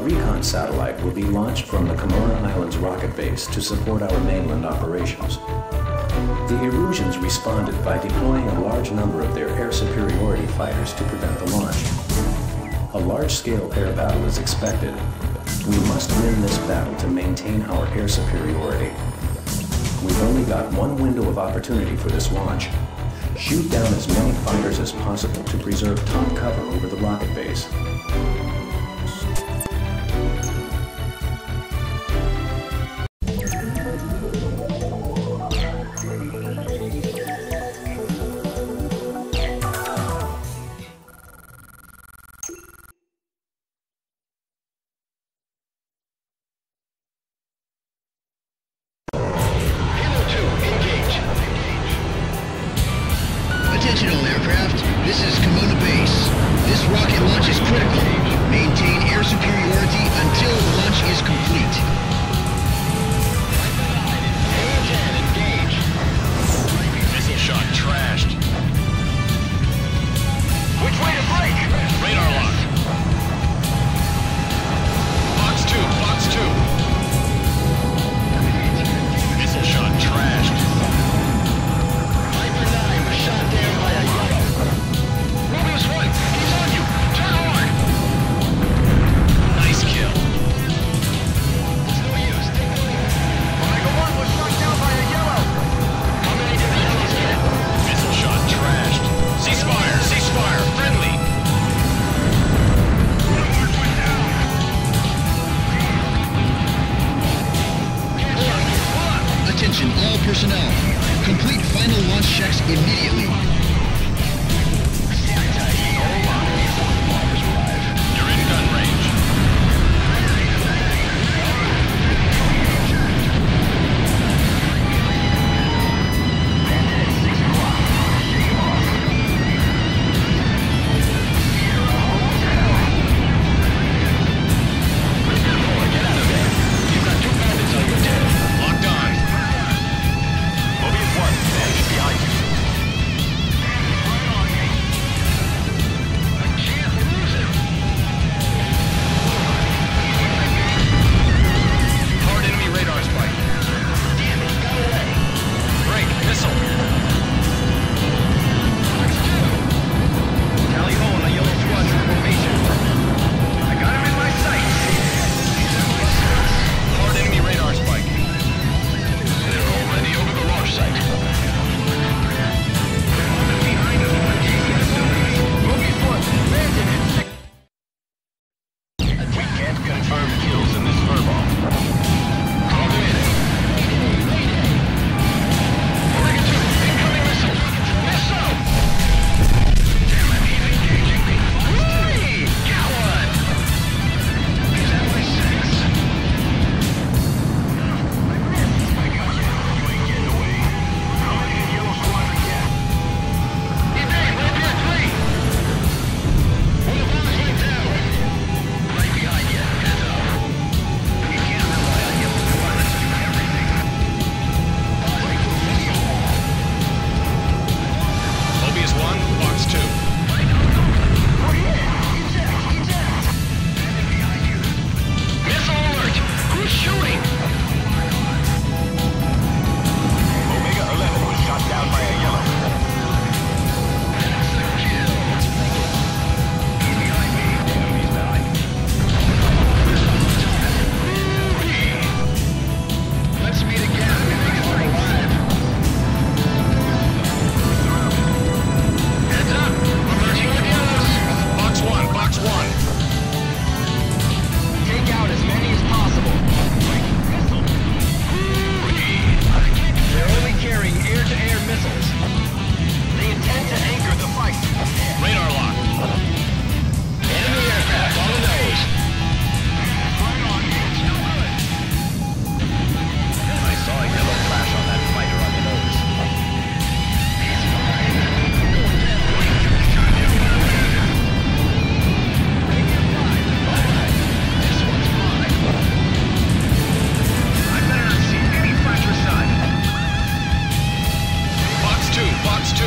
recon satellite will be launched from the Kimona Islands rocket base to support our mainland operations. The Erusians responded by deploying a large number of their air superiority fighters to prevent the launch. A large-scale air battle is expected. We must win this battle to maintain our air superiority. We've only got one window of opportunity for this launch. Shoot down as many fighters as possible to preserve top cover over the rocket base. Attention all aircraft, this is Kimona Base. This rocket launch is critical. Maintain air superiority until the launch is complete. Engage. Missile shot trashed. Which way to break? Radar lock. Fox 2, Fox 2. Missile shot trashed. Viper 9 was shot down by a yellow. Mobius 1, he's on you. Turn hard. Nice kill. It's no use. Take the lead. Tiger 1 was shot down by a yellow. How many did the yellows get? Missile shot trashed. Ceasefire, ceasefire, friendly. Attention all personnel. Complete final launch checks immediately. You're in gun range. Get out of there. You've got 2 bandits on your tail. Locked on. Mobius 1, managed behind you. I can't lose him. Hard enemy radar spike. Damn it, got away. Break, missile. Fox 2. Tally ho on the yellow squadron formation. I got him in my sights. Hard enemy radar spike. They're already over the launch site. Behind us, Mobius 1, abandon it. We can't confirm kills in this furball. Call them in. Omega 2, incoming missile. Missile! Damn it, he's engaging me. Whee! Got one! He's at my 6. I got you. You ain't getting away. How many did Yellow Squadron get? Evade, Rapier 3! One of ours went down. Right behind you. Heads up. You can't rely on Yellow Squadron to do everything. Mobius 1, Fox 2. We're hit! Eject! Eject! Bandit behind you. Missile alert! Who's shooting? Omega 11 was shot down by a yellow. That's the kill. He's behind me. Damn, he's behind me. Let's meet again if we're alive. Heads up! Emerging with yellows. Box 1, Box 1. Take out as many as possible. They're only carrying air-to-air missiles. They intend to anchor the fight. Radar lock. Enemy aircraft on the nose. Right on. Still good. I saw a yellow flash on that fighter on the nose. He's fine. Going down. Rapier 5. Alright. This one's mine. I better not see any fratricide. Box 2, Box 2.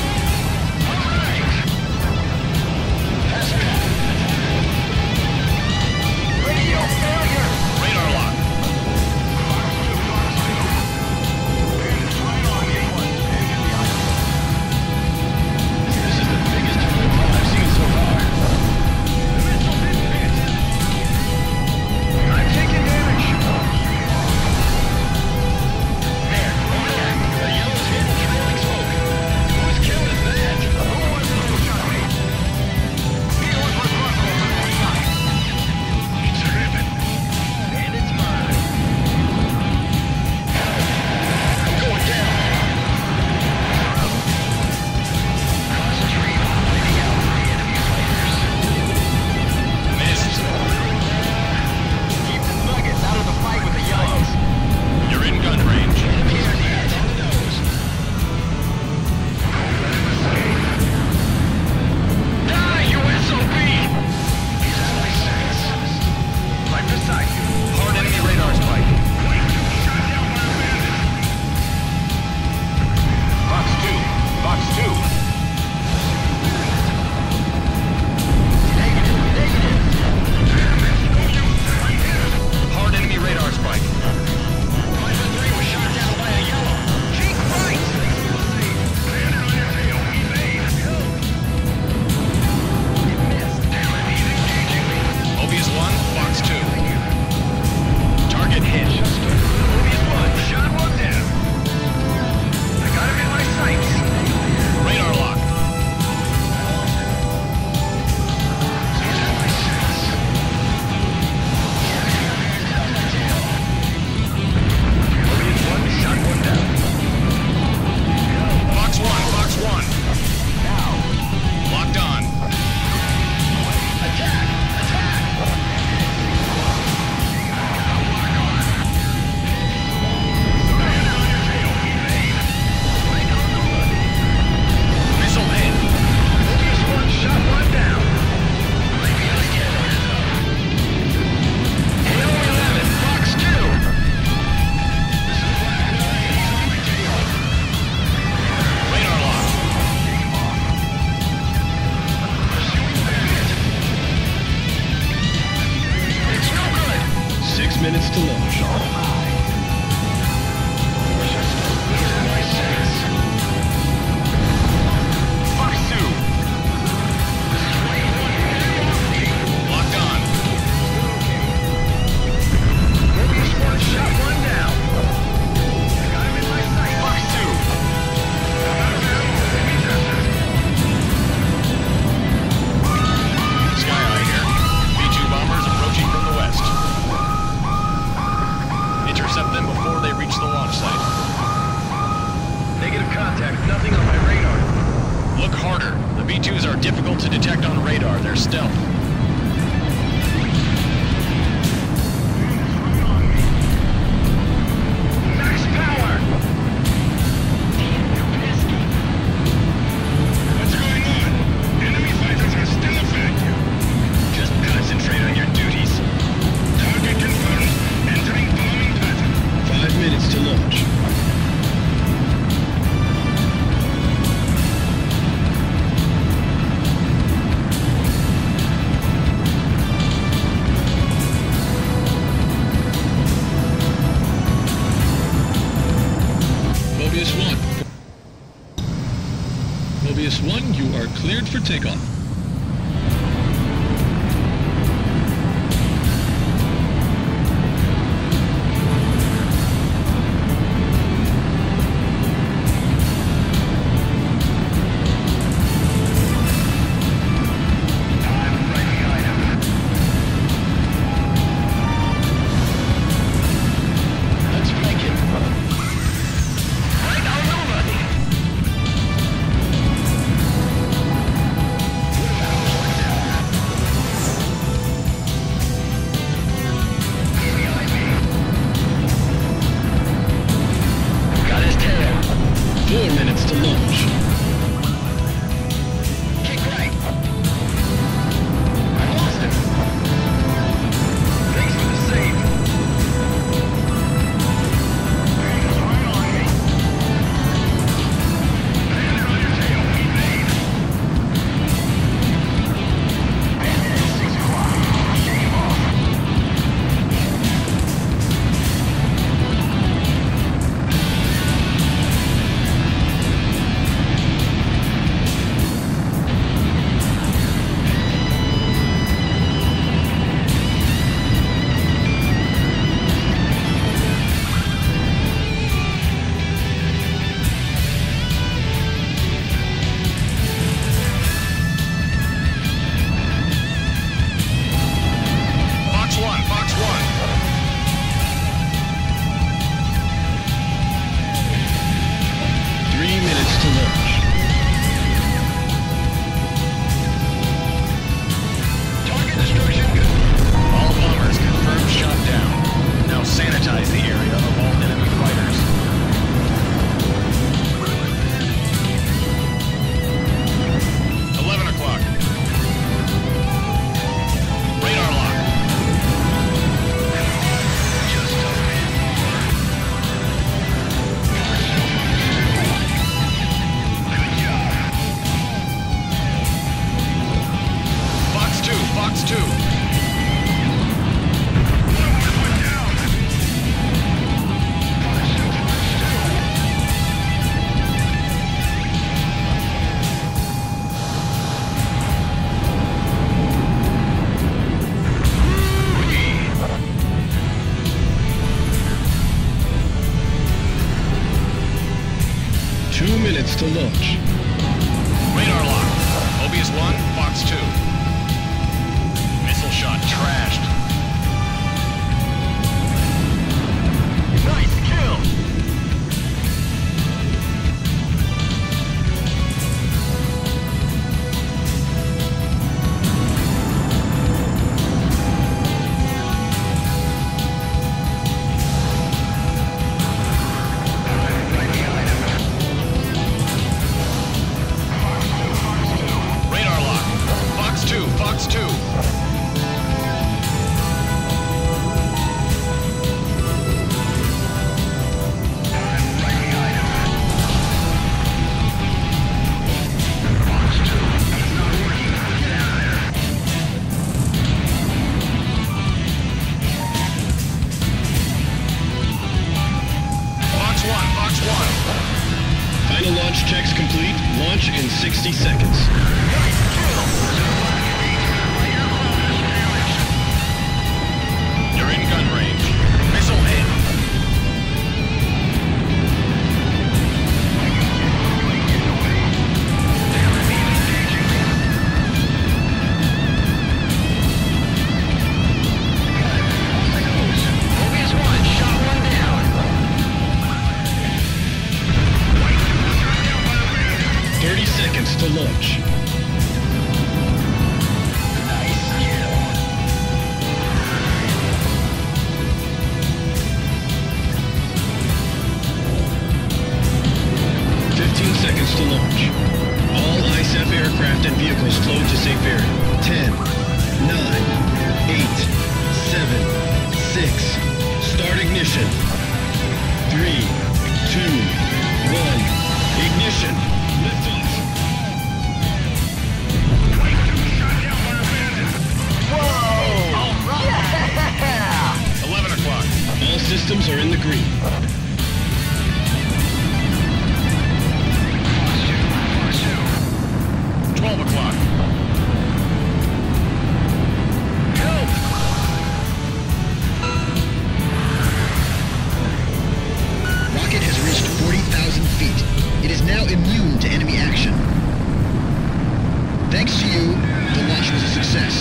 Alright. Pass it. to detect on radar. They're stealth. Max power! What's going on? Enemy fighters are still effective. Just concentrate on your duties. Target confirmed. Entering bombing pattern. 5 minutes to launch. Mobius 1. Mobius 1, you are cleared for takeoff. Let's flank it. Right on over! Got his tail. 4 minutes to launch. Kick right. I lost him. Thanks for the save. He's right on me. Bandit on your tail. Evade. Bandit at 6 o'clock. Shame off. Fox 1, Fox 1. 3 minutes to launch. Target destruction good. All bombers confirmed shot down. Now sanitize the area of all enemy fighters. $11 Radar lock. Just a bit more. Good job. Fox 2, Fox 2. One more foot down. Fox 2, Fox 2. Two minutes to launch. Radar lock. Mobius 1, Fox 2. Missile shot trashed. Nice kill. Radar lock. Fox 2, Fox 2. Fox 1, Fox 1. Final launch checks complete. Launch in 60 seconds. You're in gun range. Missile hit. Mobius 1, shot one down. 30 seconds to launch. to launch. All ISAF aircraft and vehicles flow to safe area. 10, 9, 8, 7, 6. Start ignition. 3, 2, 1. Ignition. Liftoff. Whoa! Yeah! 11 o'clock. All systems are in the green. Rocket has reached 40,000 feet. It is now immune to enemy action. Thanks to you, the launch was a success.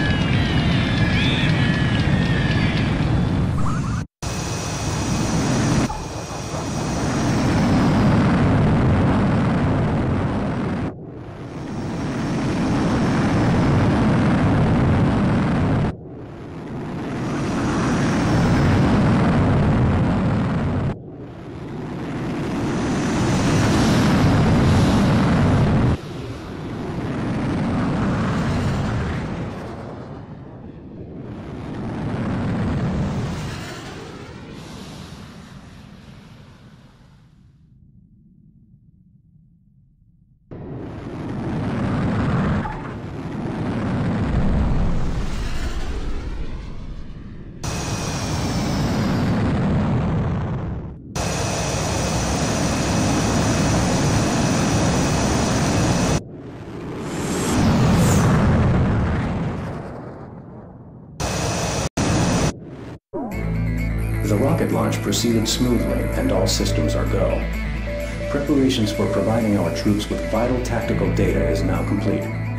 The rocket launch proceeded smoothly and all systems are go. Preparations for providing our troops with vital tactical data is now complete.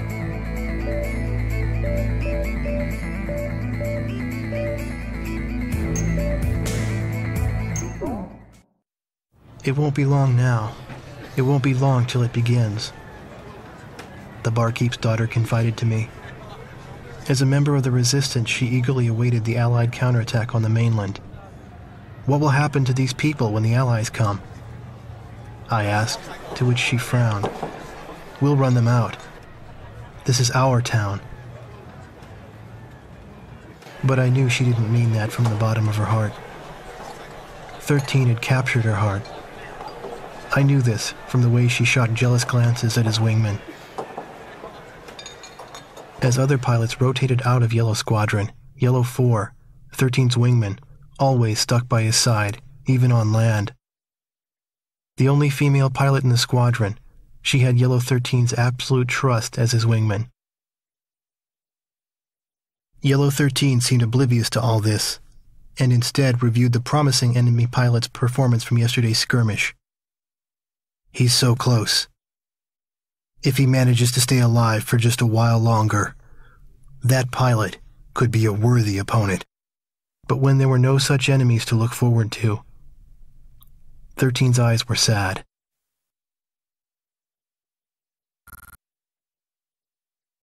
It won't be long now. It won't be long till it begins. The barkeep's daughter confided to me. As a member of the resistance, she eagerly awaited the Allied counterattack on the mainland. What will happen to these people when the Allies come? I asked, to which she frowned. We'll run them out. This is our town. But I knew she didn't mean that from the bottom of her heart. 13 had captured her heart. I knew this from the way she shot jealous glances at his wingman. As other pilots rotated out of Yellow Squadron, Yellow 4, 13's wingman, always stuck by his side, even on land. The only female pilot in the squadron, she had Yellow 13's absolute trust as his wingman. Yellow 13 seemed oblivious to all this, and instead reviewed the promising enemy pilot's performance from yesterday's skirmish. He's so close. If he manages to stay alive for just a while longer, that pilot could be a worthy opponent. But when there were no such enemies to look forward to, 13's eyes were sad.